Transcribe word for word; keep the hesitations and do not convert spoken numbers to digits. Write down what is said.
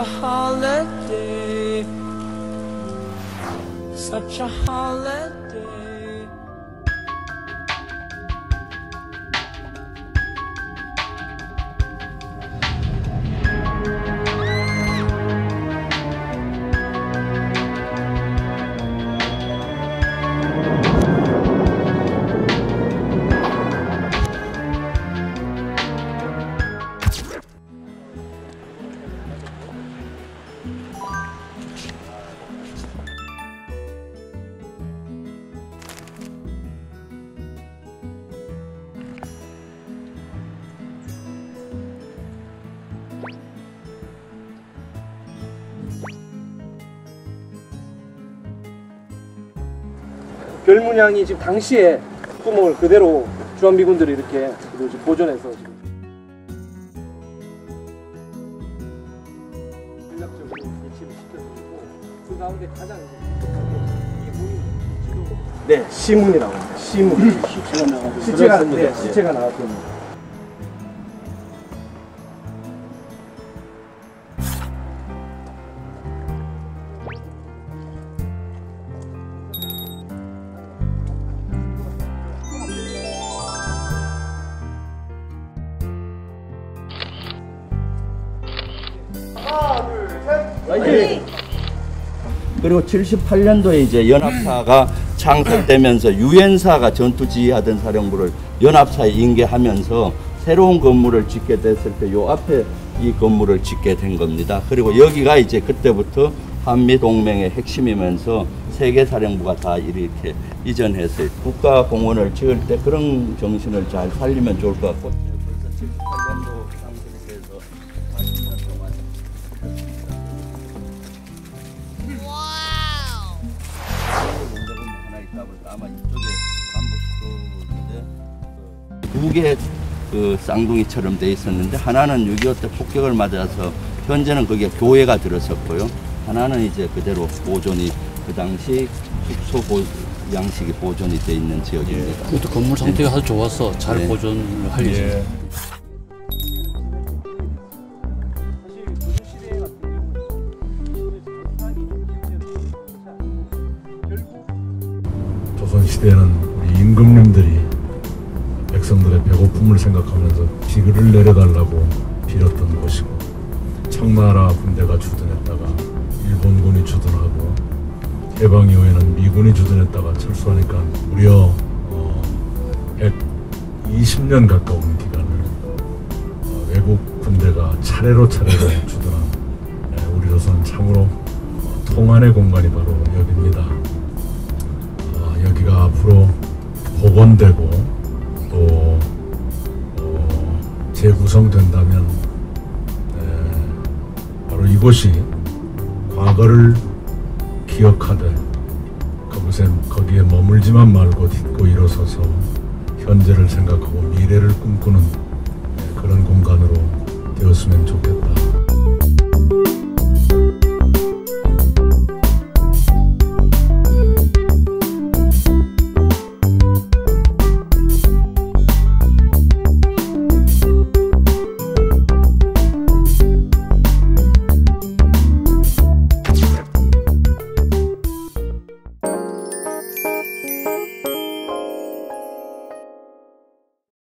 a holiday, such a holiday. 별문양이 지금 당시에 구멍을 그대로 주한미군들이 이렇게 보존해서 지금 전략적으로 배치를 시켜주고, 그 가운데 가장 이 문이 지금 네 시문이라고 합니다. 시문. 시체가 나왔 시체가 네, 시체가 나왔습니다. 그리고 칠십팔 년도에 이제 연합사가 창설되면서 유엔사가 전투 지휘하던 사령부를 연합사에 인계하면서 새로운 건물을 짓게 됐을 때 요 앞에 이 건물을 짓게 된 겁니다. 그리고 여기가 이제 그때부터 한미동맹의 핵심이면서 세계사령부가 다 이렇게 이전해서 국가공원을 지을 때 그런 정신을 잘 살리면 좋을 것 같고, 벌써 칠십팔 년도 창설돼서 사십 년 동안 문제가 하나 있다 보니까 아마 이쪽에 간부수인데 두 개 그 쌍둥이처럼 돼 있었는데, 하나는 육이오 때 폭격을 맞아서 현재는 거기에 교회가 들어섰고요. 하나는 이제 그대로 보존이 그 당시 숙소 보, 양식이 보존이 돼 있는 지역입니다. 그것도 건물 상태가 네. 아주 좋아서 잘 네. 보존을 할 예정입니다. 예. 조선시대에는 우리 임금님들이 백성들의 배고픔을 생각하면서 비글을 내려달라고 빌었던 곳이고, 청나라 군대가 주둔했다가 일본군이 주둔하고, 해방 이후에는 미군이 주둔했다가 철수하니까 무려 어, 백이십 년 가까운 기간을 어, 외국 군대가 차례로 차례로 주둔한, 네, 우리 조선은 참으로 어, 통한의 공간이 바로 여기입니다. 어, 여기가 앞으로 복원되고 또 어, 재구성된다면 네, 바로 이곳이 과거를 기억하되 그곳에 거기에 머물지만 말고 딛고 일어서서 현재를 생각하고 미래를 꿈꾸는 네, 그런 공간으로 되었으면 좋겠습니다.